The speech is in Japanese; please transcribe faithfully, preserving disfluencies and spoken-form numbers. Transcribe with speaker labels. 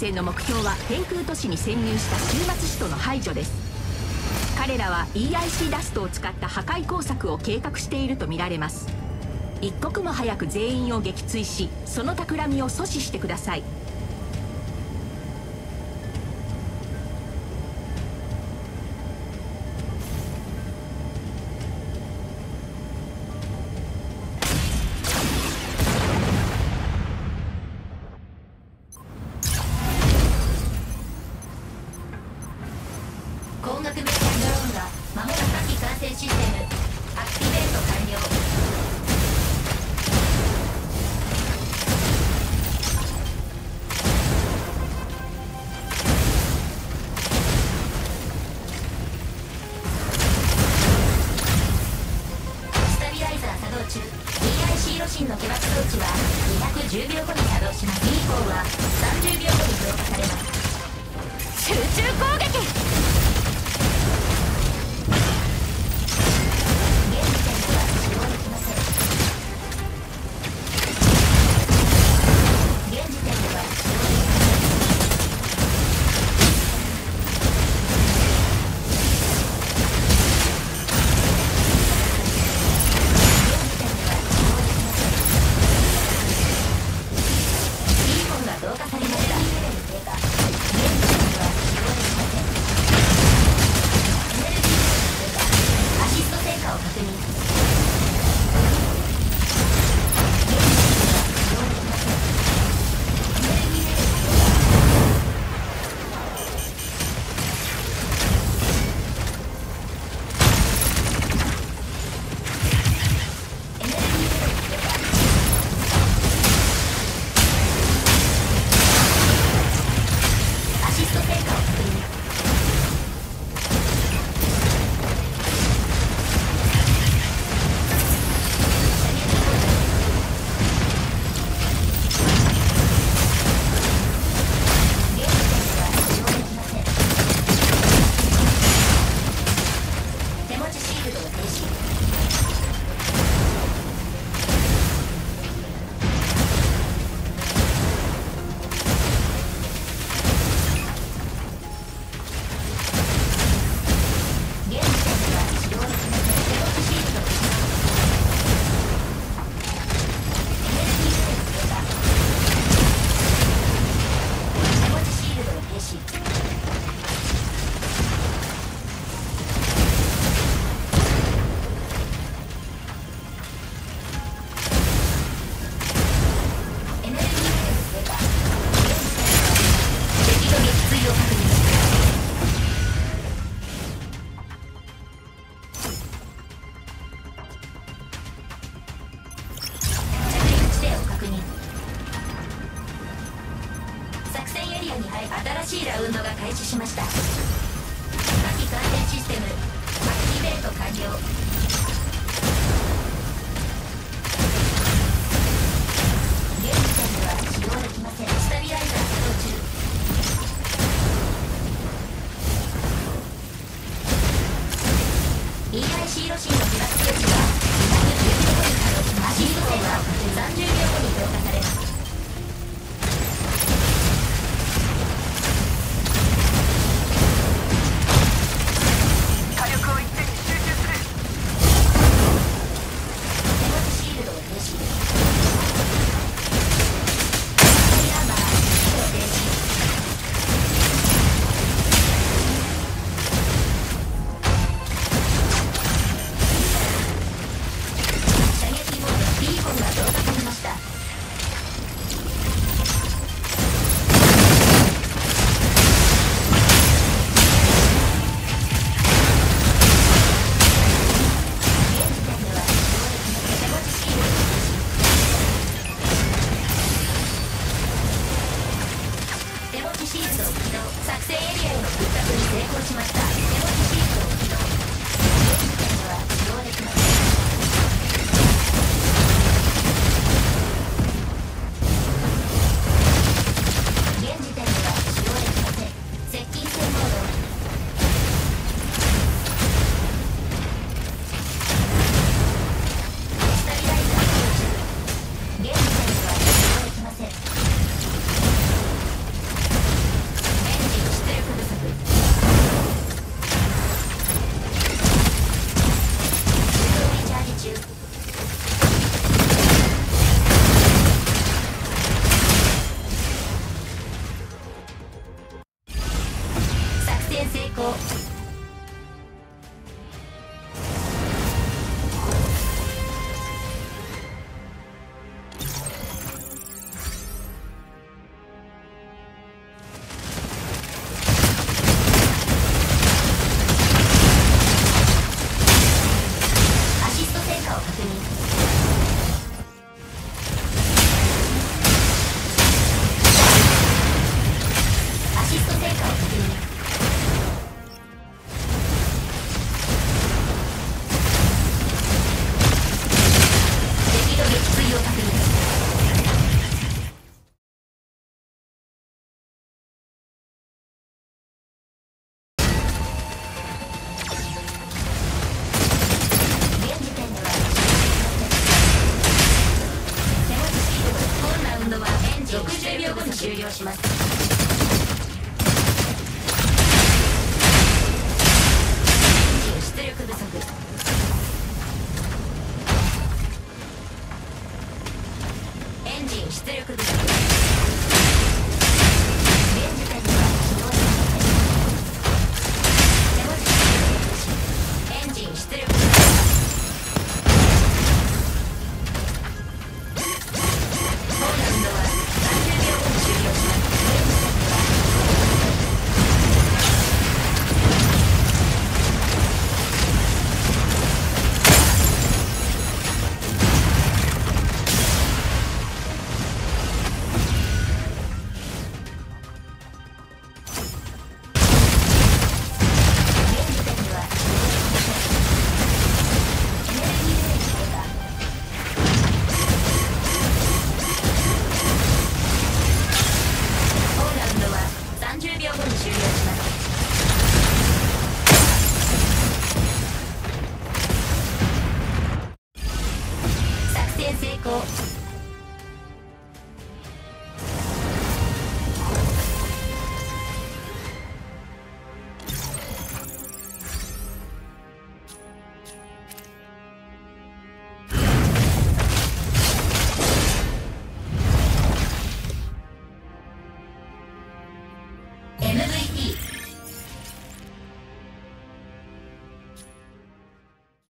Speaker 1: 戦の目標は天空都市に潜入した終末使徒の排除です。彼らは イーアイシー ダストを使った破壊工作を計画しているとみられます。一刻も早く全員を撃墜し、その企みを阻止してください。
Speaker 2: 光学メーカードローンが間もなく火器管制システムアクティベート完了。スタビライザー作動中。 イーアイシー ロシンの起爆装置はにひゃくじゅうびょうごに作動します。 ビー コーはさんじゅうびょうごに増加されます。
Speaker 1: 集中攻撃。
Speaker 2: 新しいラウンドが開始しました。火器管制システムアクティベート完了。現時点では使用できません。スタビライザー作動中。イーアイシー ロシンの起爆装置はにひゃくじゅうびょうごに稼働します。アシスト性はさんじゅうびょうごに増加されます。ビーコンが増加されました。 了します。